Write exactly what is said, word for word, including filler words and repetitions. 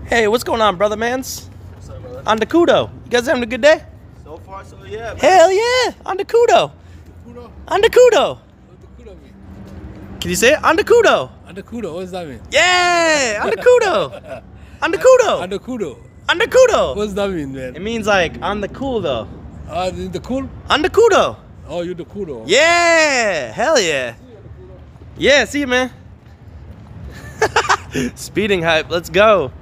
Hey, what's going on, brother mans? What's up, brother? On the Kudo. You guys having a good day? So far, so yeah. Man. Hell yeah! On the Kudo. Kudo? On the Kudo. What the Kudo mean? Can you say it? On the Kudo. On the Kudo, what does that mean? Yeah! On the Kudo. On the Kudo. On the Kudo. On the Kudo. What does that mean, man? It means like on the cool though. Uh, the, the cool? On the Kudo. Oh, you're the Kudo. Yeah! Hell yeah. Yeah, see you, man. Speeding hype. Let's go.